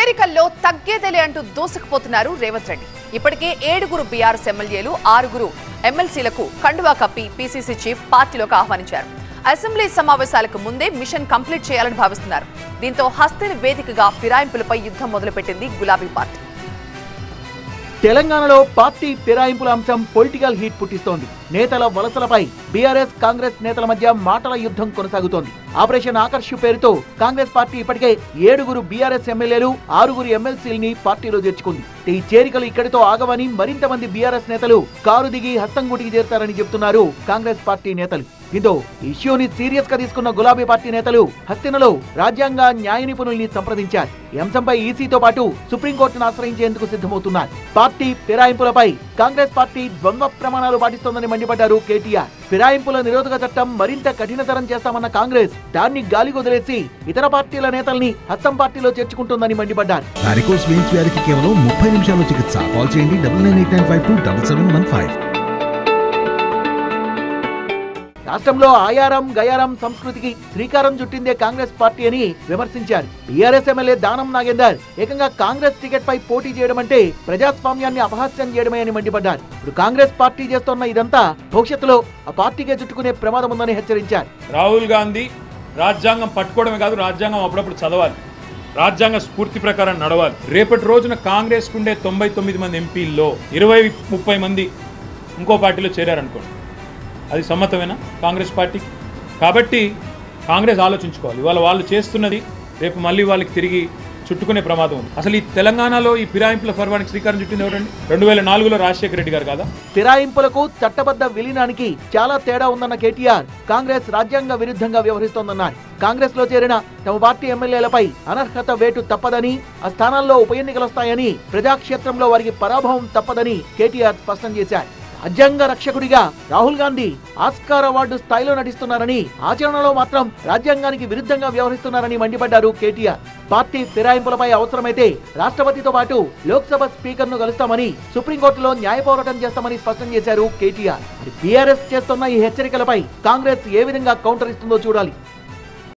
చేరికల్లో తగ్గేదేలే అంటూ దూసుకుపోతున్నారు రేవంత్ రెడ్డి. ఇప్పటికే 7 బీఆర్ఎస్ ఎమ్మెల్యేలు 6 ఎమ్మెల్సీలకు కండువా కప్పి పీసీసీ చీఫ్ పార్టీలోకి ఆహ్వానించారు. అసెంబ్లీ సమావేశాలకు ముందే మిషన్ కంప్లీట్ చేయాలని భావిస్తున్నారు. దీంతో హస్తిని వేదికగా ఫిరాయింపులపై యుద్ధం మొదలుపెట్టింది గులాబీ పార్టీ. తెలంగాణలో పార్టీ ఫిరాయింపుల అంశం పొలిటికల్ హీట్ పుట్టిస్తోంది. నేతల వలసలపై బీఆర్ఎస్ కాంగ్రెస్ నేతల మధ్య మాటల యుద్ధం కొనసాగుతోంది. ఆపరేషన్ ఆకర్ష్ పేరుతో కాంగ్రెస్ పార్టీ ఇప్పటికే 7 బీఆర్ఎస్ ఎమ్మెల్యేలు 6 ఎమ్మెల్సీలని పార్టీలో చేర్చుకుంది. ఈ చేరికలు ఇక్కడితో ఆగవని మరింత మంది బీఆర్ఎస్ నేతలు కారు దిగి హస్తంగుటికి చేరతారని చెబుతున్నారు కాంగ్రెస్ పార్టీ నేతలు. దీంతో ఇష్యూని సీరియస్ గా తీసుకున్న గులాబీ పార్టీ నేతలు హస్తినలో రాజ్యాంగ న్యాయ నిపుణుల్ని సంప్రదించారు. ఈ అంశంపై ఈసీతో పాటు సుప్రీంకోర్టును ఆశ్రయించేందుకు సిద్ధమవుతున్నారు. పార్టీ ఫిరాయింపులపై కాంగ్రెస్ పార్టీ ద్వంద్వ ప్రమాణాలు పాటిస్తోందని మండిపడ్డారు కేటీఆర్. ఫిరాయింపుల నిరోధక చట్టం మరింత కఠినతరం చేస్తామన్న కాంగ్రెస్ దాన్ని గాలి వదిలేసి ఇతర పార్టీల నేతల్ని హస్తం పార్టీలో చేర్చుకుంటోందని మండిపడ్డారు. వారికోస్ వెయిన్స్ వ్యాధికి కేవలం 30 నిమిషాల్లో చికిత్స. కాల్ చేయండి 9989527715. రాష్ట్రంలో ఆయారం గయారం సంస్కృతికి శ్రీకారం చుట్టిందే కాంగ్రెస్ పార్టీ అని విమర్శించారు. బీఆర్ఎస్ ఎమ్మెల్యే దానం నాగేందర్ ఏకంగా కాంగ్రెస్ టికెట్ పై పోటీ చేయడం అంటే ప్రజాస్వామ్యాన్ని అపహాస్యం చేయడమే అని మండిపడ్డారు. ఇప్పుడు కాంగ్రెస్ పార్టీ చేస్తున్న ఇదంతా భవిష్యత్తులో ఆ పార్టీకే చుట్టుకునే ప్రమాదం ఉందని హెచ్చరించారు. రాహుల్ గాంధీ రాజ్యాంగం పట్టుకోవడమే కాదు, రాజ్యాంగం అప్పుడప్పుడు చదవాలి, రాజ్యాంగ స్ఫూర్తి ప్రకారం నడవాలి. రేపటి రోజున కాంగ్రెస్ కుండే 99 మంది ఎంపీల్లో 20-30 మంది ఇంకో పార్టీలో చేరారనుకోండి, అది సమ్మతమేనా కాంగ్రెస్ పార్టీకి? కాబట్టి కాంగ్రెస్ ఆలోచించుకోవాలి. ఇవాళ వాళ్ళు చేస్తున్నది రేపు మళ్ళీ వాళ్ళకి తిరిగి చుట్టుకునే ప్రమాదం ఉంది. అసలు ఈ తెలంగాణలో ఈ ఫిరాయింపుల పర్వానికి శ్రీకారం చుట్టింది ఎవరండి? 2004లో రాజశేఖర రెడ్డి గారు కదా. ఫిరాయింపులకు చట్టబద్ధ విలీనానికి చాలా తేడా ఉందన్న కేటీఆర్ కాంగ్రెస్ రాజ్యాంగ విరుద్ధంగా వ్యవహరిస్తోందన్నారు. కాంగ్రెస్ లో చేరిన తమ పార్టీ ఎమ్మెల్యేలపై అనర్హత వేటు తప్పదని, ఆ స్థానాల్లో ఉప ఎన్నికలొస్తాయని, ప్రజాక్షేత్రంలో వారికి పరాభవం తప్పదని కేటీఆర్ స్పష్టం చేశారు. రాజ్యాంగ రక్షకుడిగా రాహుల్ గాంధీ ఆస్కార్ అవార్డు స్థాయిలో నటిస్తున్నారని, ఆచరణలో మాత్రం రాజ్యాంగానికి విరుద్ధంగా వ్యవహరిస్తున్నారని మండిపడ్డారు కేటీఆర్. పార్టీ ఫిరాయింపులపై అవసరమైతే రాష్ట్రపతితో పాటు లోక్సభ స్పీకర్ ను కలుస్తామని, సుప్రీంకోర్టులో న్యాయ పోరాటం చేస్తామని స్పష్టం చేశారు కేటీఆర్. బీఆర్ఎస్ చేస్తున్న ఈ హెచ్చరికలపై కాంగ్రెస్ ఏ విధంగా కౌంటర్ ఇస్తుందో చూడాలి.